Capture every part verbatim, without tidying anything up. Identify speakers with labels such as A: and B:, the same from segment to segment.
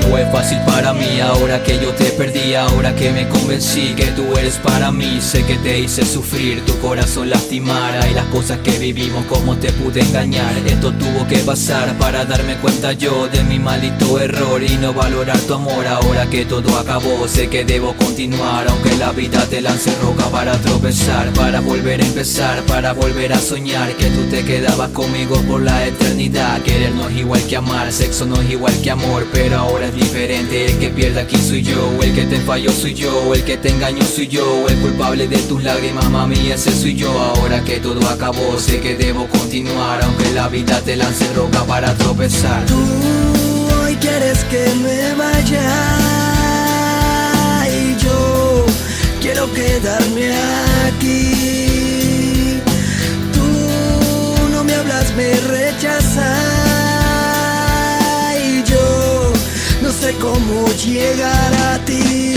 A: fue fácil para mí, ahora que yo te perdí, ahora que me convencí que tú eres para mí. Sé que te hice sufrir, tu corazón lastimara, y las cosas que vivimos, cómo te pude engañar. Esto tuvo que pasar para darme cuenta yo de mi maldito error y no valorar tu amor. Ahora que todo acabó, sé que debo continuar, aunque la vida te lance roca para tropezar, para volver a empezar, para volver a soñar que tú te quedabas conmigo por la eternidad. Querer no es igual que amar, sexo no es igual que amor, pero ahora es diferente. El que pierde aquí soy yo, el que te falló soy yo, el que te engañó soy yo, el culpable de tus lágrimas, mami, ese soy yo. Ahora que todo acabó, sé que debo continuar, aunque la vida te lance roca para tropezar.
B: Tú hoy quieres que me vaya y yo quiero quedarme aquí. Tú no me hablas, me rechazas y yo no sé cómo llegar a ti.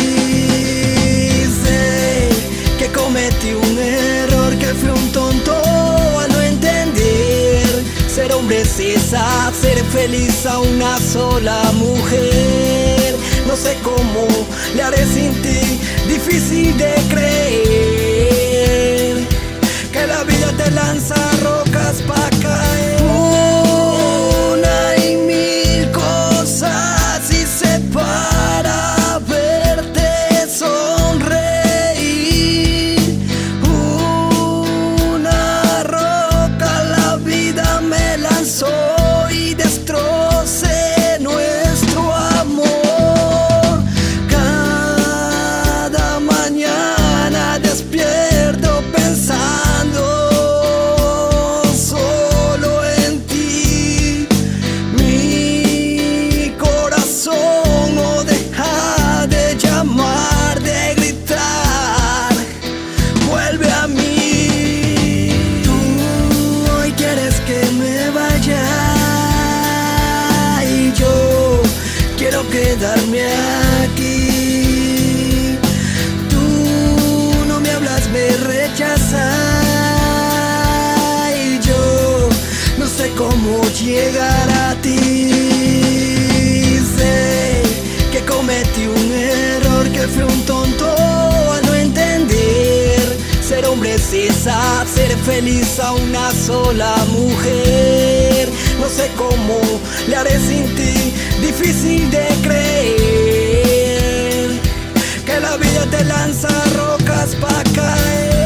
B: Sé que cometí un error, que fui un tonto al no entender. Ser hombre es hacer feliz a una sola mujer. No sé cómo le haré sin ti, difícil de creer que la vida te lanza rocas pa' caer. Una y mil cosas hice para verte sonreír. Una roca la vida me lanzó y destrocé nuestro amor. Cada mañana despierto pensando solo en ti. Mi corazón no deja de llamar, de gritar, vuelve a mí. Tú hoy quieres que me vaya y yo quiero quedarme aquí. Tú no me hablas, me rechazas y yo no sé cómo llegar a ti. Sé que cometí un error, que fui un tonto al no entender. Ser hombre es hacer feliz a una sola mujer. No sé cómo le haré sin ti, difícil de creer que la vida te lanza rocas pa' caer.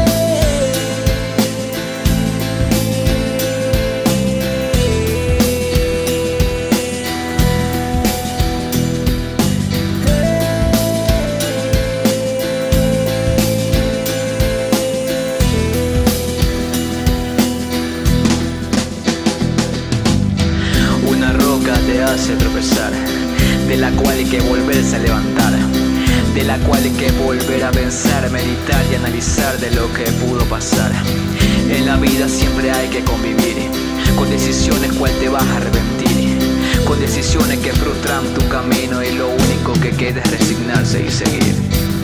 A: Te hace tropezar, de la cual hay que volverse a levantar, de la cual hay que volver a pensar, meditar y analizar de lo que pudo pasar. En la vida siempre hay que convivir con decisiones cual te vas a arrepentir, con decisiones que frustran tu camino y lo único que queda es resignarse y seguir.